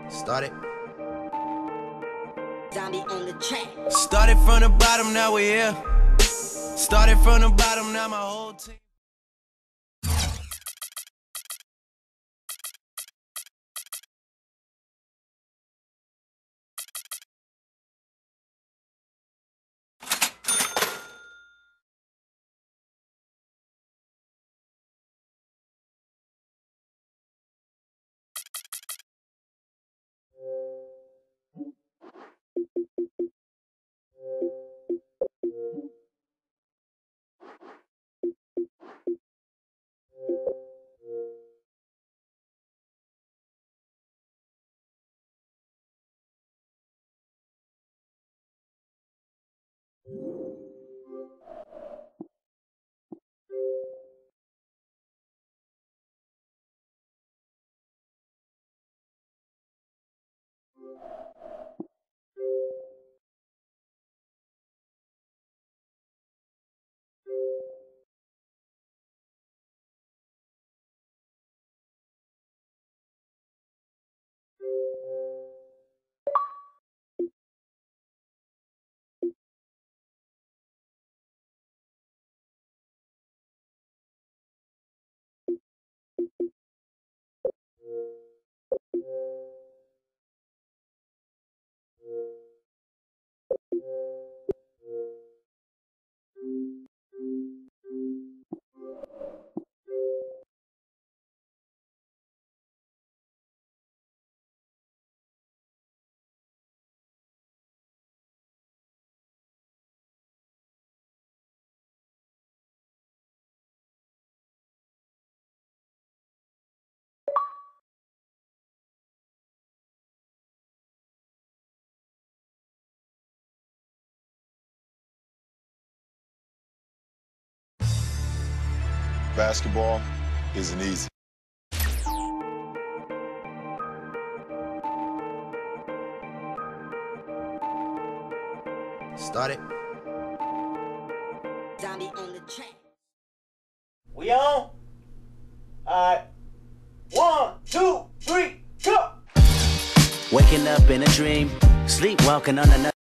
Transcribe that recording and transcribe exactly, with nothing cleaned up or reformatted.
Started. Zombie on the track. Started from the bottom, now we're here. Started from the bottom, now my whole team. Basketball isn't easy. Started. Zombie on the track. We on? Alright. One, two, three, go! Waking up in a dream, sleepwalking on another.